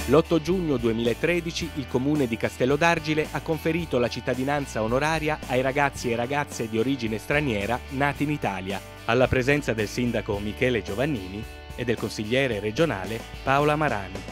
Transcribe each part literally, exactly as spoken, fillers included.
L'otto giugno duemilatredici il Comune di Castello d'Argile ha conferito la cittadinanza onoraria ai ragazzi e ragazze di origine straniera nati in Italia, alla presenza del sindaco Michele Giovannini e del consigliere regionale Paola Marani.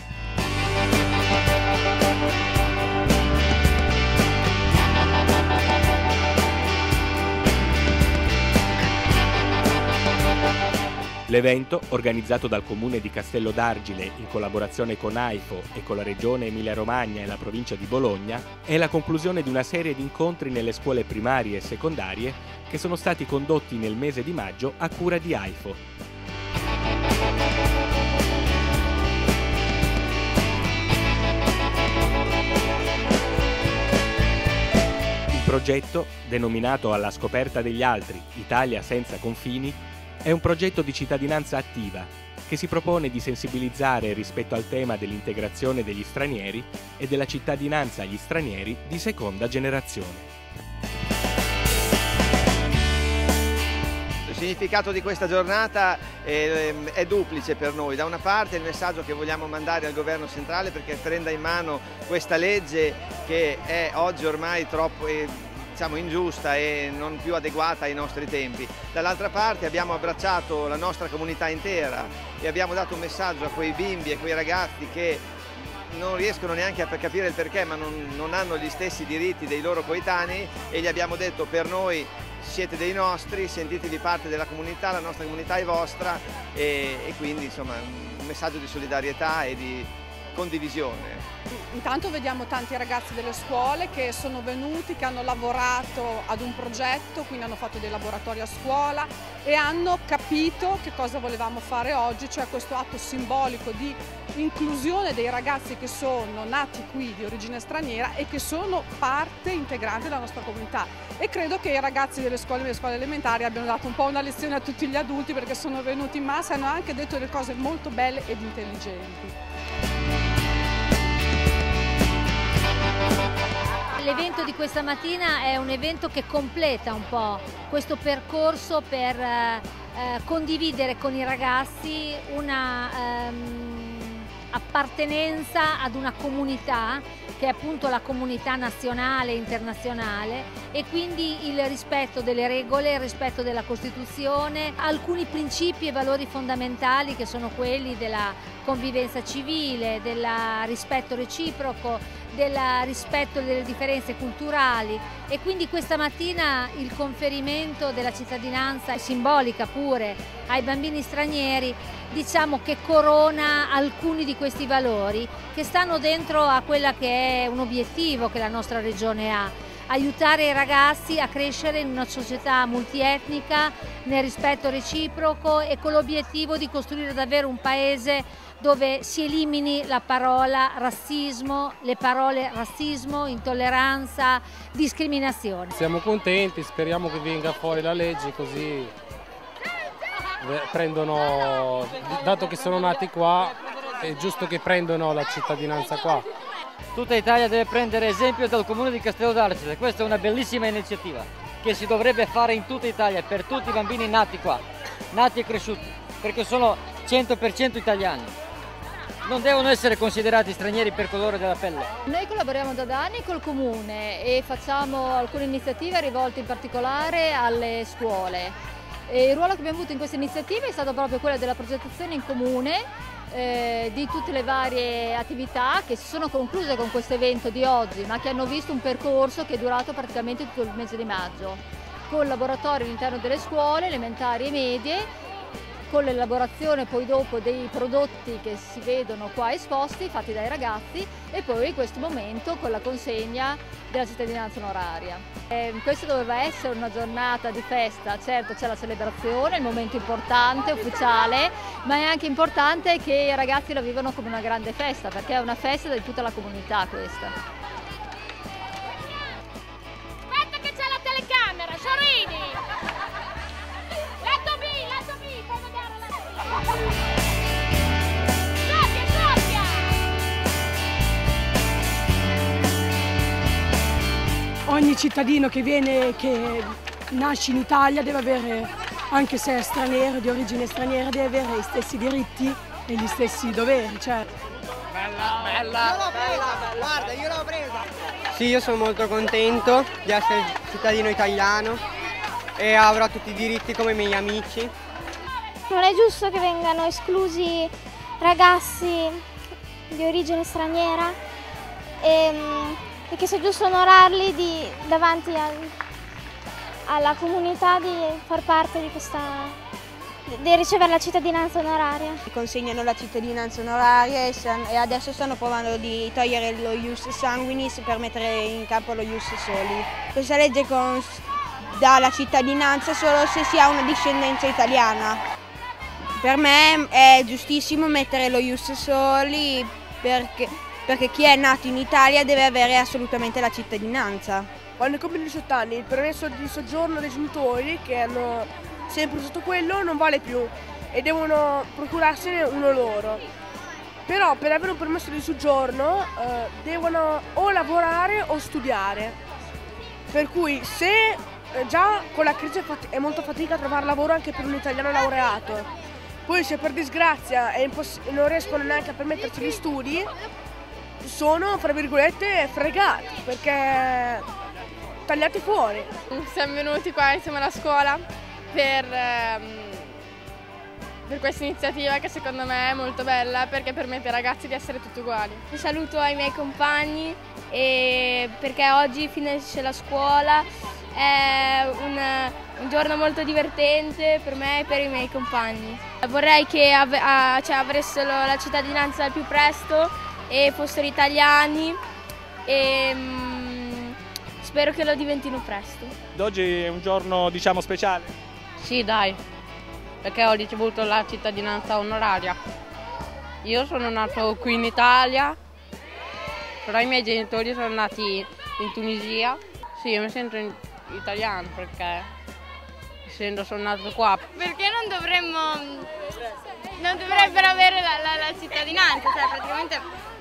L'evento, organizzato dal Comune di Castello d'Argile in collaborazione con AIFO e con la Regione Emilia-Romagna e la Provincia di Bologna, è la conclusione di una serie di incontri nelle scuole primarie e secondarie che sono stati condotti nel mese di maggio a cura di AIFO. Il progetto, denominato Alla scoperta degli altri, Italia senza confini, è un progetto di cittadinanza attiva che si propone di sensibilizzare rispetto al tema dell'integrazione degli stranieri e della cittadinanza agli stranieri di seconda generazione. Il significato di questa giornata è, è duplice per noi. Da una parte il messaggio che vogliamo mandare al governo centrale perché prenda in mano questa legge che è oggi ormai troppo diciamo ingiusta e non più adeguata ai nostri tempi. Dall'altra parte abbiamo abbracciato la nostra comunità intera e abbiamo dato un messaggio a quei bimbi e quei ragazzi che non riescono neanche a capire il perché, ma non, non hanno gli stessi diritti dei loro coetanei, e gli abbiamo detto: per noi siete dei nostri, sentitevi parte della comunità, la nostra comunità è vostra, e, e quindi insomma un messaggio di solidarietà e di condivisione. Intanto vediamo tanti ragazzi delle scuole che sono venuti, che hanno lavorato ad un progetto, quindi hanno fatto dei laboratori a scuola e hanno capito che cosa volevamo fare oggi, cioè questo atto simbolico di inclusione dei ragazzi che sono nati qui di origine straniera e che sono parte integrante della nostra comunità. E credo che i ragazzi delle scuole, delle scuole elementari abbiano dato un po' una lezione a tutti gli adulti, perché sono venuti in massa e hanno anche detto delle cose molto belle ed intelligenti. L'evento di questa mattina è un evento che completa un po' questo percorso per eh, condividere con i ragazzi una ehm, appartenenza ad una comunità che è appunto la comunità nazionale e internazionale, e quindi il rispetto delle regole, il rispetto della Costituzione, alcuni principi e valori fondamentali che sono quelli della convivenza civile, del rispetto reciproco, del rispetto delle differenze culturali. E quindi questa mattina il conferimento della cittadinanza simbolica pure ai bambini stranieri, diciamo che corona alcuni di questi valori che stanno dentro a quella che è un obiettivo che la nostra regione ha: aiutare i ragazzi a crescere in una società multietnica, nel rispetto reciproco e con l'obiettivo di costruire davvero un paese dove si elimini la parola razzismo, le parole razzismo, intolleranza, discriminazione. Siamo contenti, speriamo che venga fuori la legge, così prendono, dato che sono nati qua, è giusto che prendano la cittadinanza qua. Tutta Italia deve prendere esempio dal Comune di Castello d'Argile. Questa è una bellissima iniziativa che si dovrebbe fare in tutta Italia per tutti i bambini nati qua, nati e cresciuti, perché sono cento per cento italiani. Non devono essere considerati stranieri per colore della pelle. Noi collaboriamo da anni col Comune e facciamo alcune iniziative rivolte in particolare alle scuole. E il ruolo che abbiamo avuto in queste iniziative è stato proprio quello della progettazione in comune eh, di tutte le varie attività che si sono concluse con questo evento di oggi, ma che hanno visto un percorso che è durato praticamente tutto il mese di maggio, con laboratori all'interno delle scuole elementari e medie, con l'elaborazione poi dopo dei prodotti che si vedono qua esposti, fatti dai ragazzi, e poi in questo momento con la consegna della cittadinanza onoraria. Eh, questa doveva essere una giornata di festa, certo c'è la celebrazione, il momento importante, ufficiale, ma è anche importante che i ragazzi la vivano come una grande festa, perché è una festa di tutta la comunità questa. Aspetta che c'è la telecamera, Sorini! Lato B, lato B, fai vedere lato B! Soffia, Soffia! Ogni cittadino che viene, che nasce in Italia deve avere, anche se è straniero, di origine straniera, deve avere gli stessi diritti e gli stessi doveri. Cioè. bella, bella. Io l'ho presa, guarda, io l'ho presa. Sì, io sono molto contento di essere cittadino italiano e avrò tutti i diritti come i miei amici. Non è giusto che vengano esclusi ragazzi di origine straniera e, e che sia giusto onorarli di, davanti al, alla comunità di far parte di questa... di ricevere la cittadinanza onoraria. Consegnano la cittadinanza onoraria e, e adesso stanno provando di togliere lo ius sanguinis per mettere in campo lo ius soli. Questa legge con, dà la cittadinanza solo se si ha una discendenza italiana. Per me è giustissimo mettere lo ius soli perché, perché chi è nato in Italia deve avere assolutamente la cittadinanza. Quando compiono diciotto anni il permesso di soggiorno dei genitori che hanno sempre usato quello non vale più e devono procurarsene uno loro. Però per avere un permesso di soggiorno eh, devono o lavorare o studiare. Per cui se eh, già con la crisi è molto fatica a trovare lavoro anche per un italiano laureato, poi se per disgrazia è non riescono neanche a permettersi gli studi, sono fra virgolette fregati perché tagliati fuori. Siamo venuti qua insieme alla scuola per, ehm, per questa iniziativa che secondo me è molto bella perché permette ai ragazzi di essere tutti uguali. Un saluto ai miei compagni e perché oggi finisce la scuola, è un, un giorno molto divertente per me e per i miei compagni. Vorrei che av a, cioè, avessero la cittadinanza al più presto e fossero italiani e mm, spero che lo diventino presto. Oggi è un giorno, diciamo, speciale? Sì, dai, perché ho ricevuto la cittadinanza onoraria. Io sono nato qui in Italia, però i miei genitori sono nati in Tunisia. Sì, io mi sento in italiano perché essendo sono nato qua. Perché non dovremmo, non dovrebbero avere la, la, la cittadinanza, cioè praticamente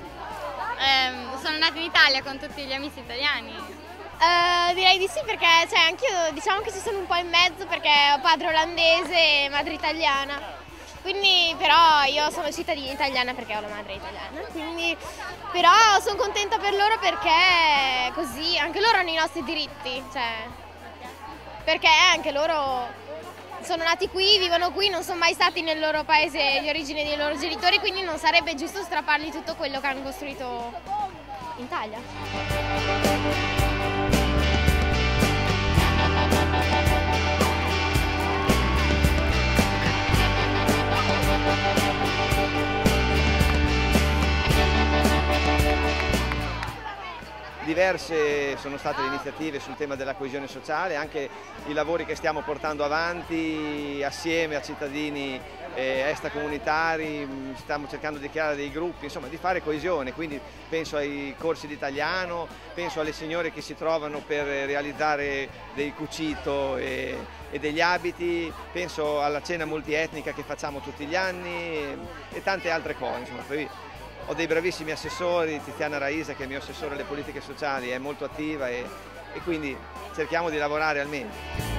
ehm, sono nata in Italia con tutti gli amici italiani. Uh, direi di sì perché cioè, anch'io diciamo che ci sono un po' in mezzo perché ho padre olandese e madre italiana, quindi però io sono cittadina italiana perché ho la madre italiana, quindi però sono contenta per loro perché così anche loro hanno i nostri diritti, cioè, perché anche loro sono nati qui, vivono qui, non sono mai stati nel loro paese di origine dei loro genitori, quindi non sarebbe giusto strappargli tutto quello che hanno costruito in Italia. Diverse sono state le iniziative sul tema della coesione sociale, anche i lavori che stiamo portando avanti assieme a cittadini eh, extracomunitari, stiamo cercando di creare dei gruppi, insomma di fare coesione, quindi penso ai corsi di italiano, penso alle signore che si trovano per realizzare dei cucito e, e degli abiti, penso alla cena multietnica che facciamo tutti gli anni e, e tante altre cose. Insomma, poi, ho dei bravissimi assessori, Tiziana Raisa che è il mio assessore alle politiche sociali, è molto attiva e, e quindi cerchiamo di lavorare al meglio.